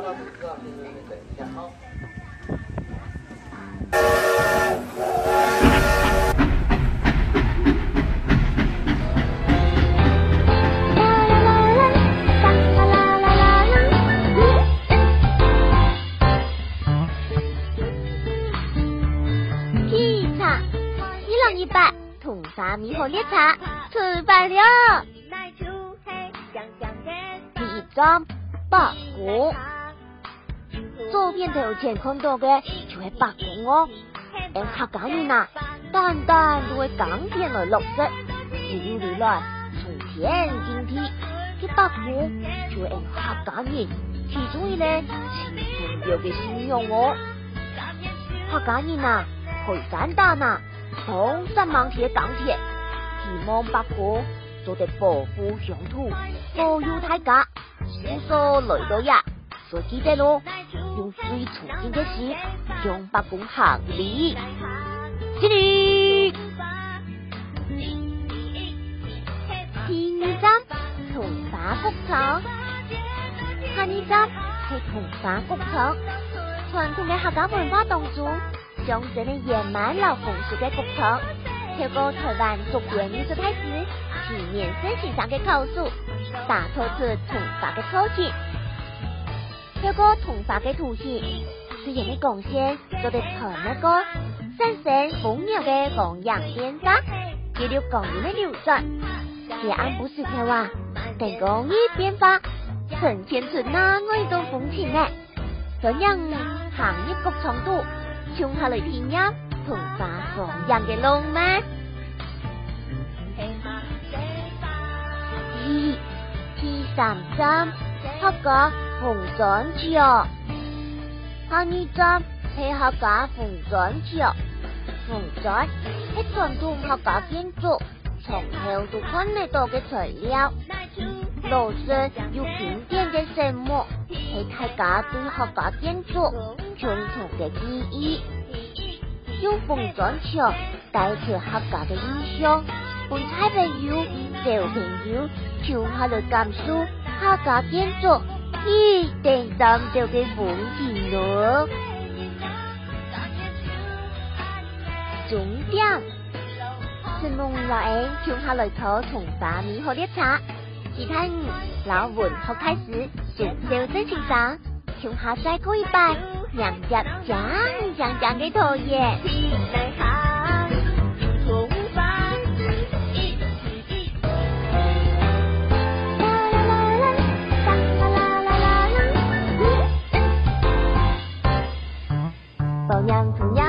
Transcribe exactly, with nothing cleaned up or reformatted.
同法猕猴列车出发了。第一站八公，左边头前看到嘅就係八公哦。用客家人啊，單單都會講天來落色，一路嚟來從天經地，嘅八公就係用客家人其中一咧最重要嘅信仰哦。客家人啊，去山丹啊。同三萬鐵鋼鐵，希望八公做得保護鄉土，保佑大家。無所來到呀，所記得咯，用最純正嘅事，將八公行禮。起立。第二站同法谷場，下一站係同法谷場，傳統嘅客家文化當中。象徵嘅野蠻老風俗嘅谷場，透過台灣族編藝術大師徐年生先生嘅口述，打造出同法嘅初心。透過同法嘅圖形，雖然嘅貢獻做得同一個新鮮豐饒嘅弘揚變化，記錄工藝嘅流轉。這按不是嘅話，更工藝變化呈現出那一種風情呢？咁樣行業谷場度。從下嚟聽音同法弘揚嘅浪漫。二第三站客家紅磚橋，下一站係客家紅磚橋。紅磚係傳統客家建築從後到看得到嘅材料，路上有經典嘅石木，係大家對客家建築共同嘅記憶，用紅磚橋帶出客家嘅印象，本彩朋友、小朋友從下來感受客家建築一定擔到嘅風景咯。終點，是夢老人從下來坐同法猕猴列車，其他五老文學大師陳小珍先生從下再過一拜。兩隻講講講嘅桃葉。保養同樣